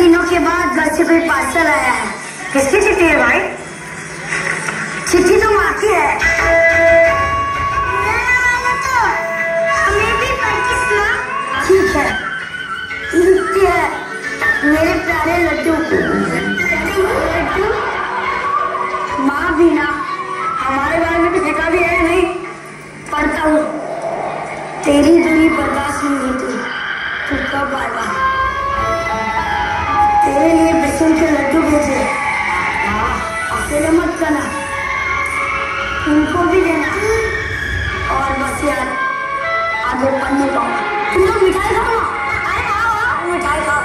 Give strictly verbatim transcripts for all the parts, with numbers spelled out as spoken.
दिनों के बाद घर से कोई पार्सल आया है। किसकी चिट्ठी है भाई? चिट्ठी तो माँ की है। तो हमें भी पढ़ के सुना। ठीक है, लिखती है, मेरे प्यारे लड्डू। लड्डू माँ भी ना हमारे बारे में कुछ लिखा भी है नहीं। पढ़ता हूँ। तेरी दूरी बर्दाश्त नहीं होती, तू कब आएगा? तेरे लिए बेसन के लड्डू भेजे। हाँ, अकेले मत करना, उनको भी देना। और बस यार, आगे पढ़ने पाऊंगा। तुम लोग मिठाई खाओ ना। अरे खाओ, आओ मिठाई खाओ।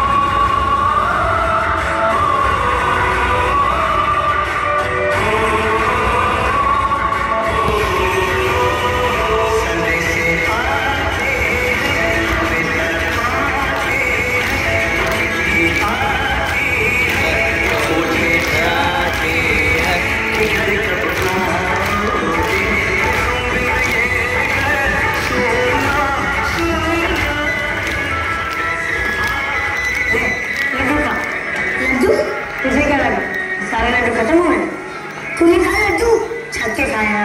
तूने खाया लड्डू? छक के खाया।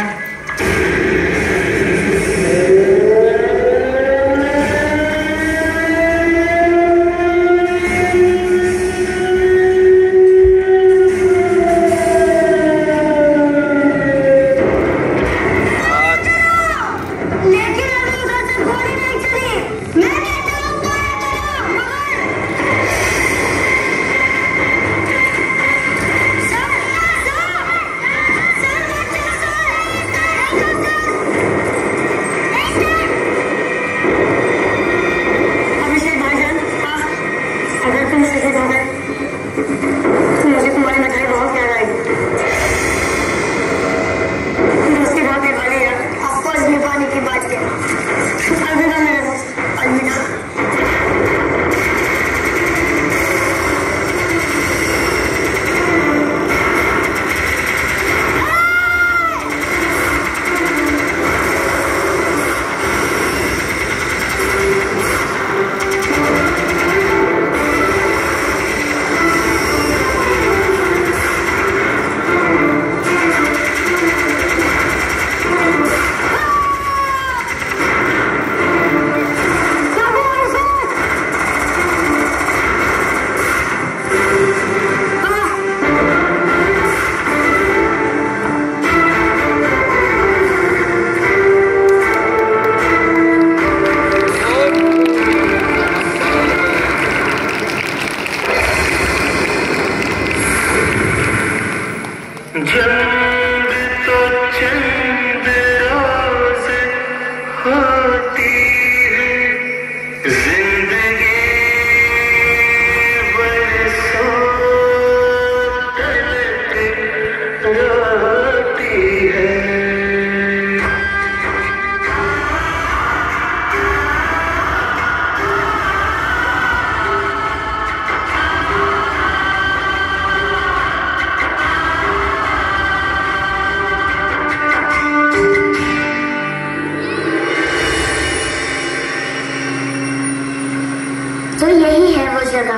तो यही है वो जगह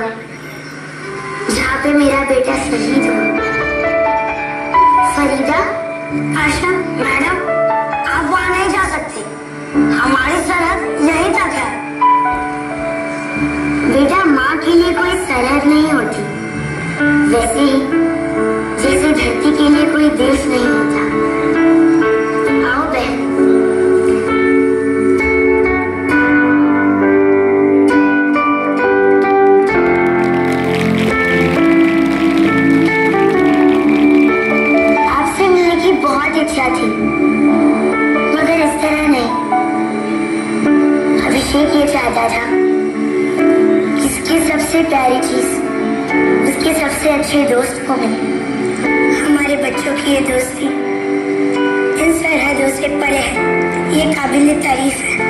जहाँ पे मेरा बेटा शहीद हो। फरीदा, आशा, मैडम, आप वहाँ नहीं जा सकते। हमारी सरहद यहीं तक है। बेटा, माँ के लिए कोई सरहद नहीं होती, वैसे ही जैसे धरती के लिए कोई देश नहीं होता। आओ बहन। इच्छा थी, मगर इस तरह नहीं। अभिषेक ये चाहता था इसकी सबसे प्यारी चीज उसके सबसे अच्छे दोस्त को मिले। हमारे बच्चों की ये दोस्ती इन सरहदों से परे है, ये काबिल तारीफ है।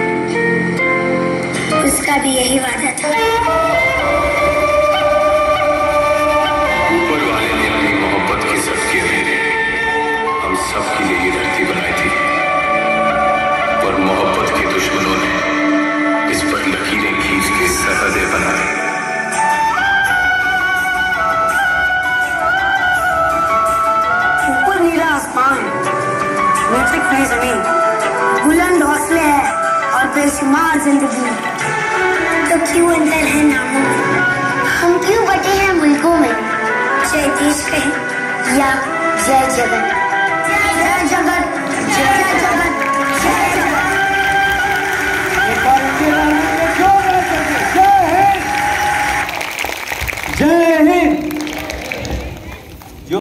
उसका भी यही वादा था। ऊपर वाले ने अपनी मोहब्बत की सदके में हम सबके लिए ये धरती बनाई थी, और मोहब्बत के दुश्मनों ने इस पर लकीरें खींच के सरहदें बनाई। बेशुमार जिंदगी में, तो क्यों अंतर है नामों में? हम क्यों बटे हैं मुल्कों में, जय देश कहें या जय जगत।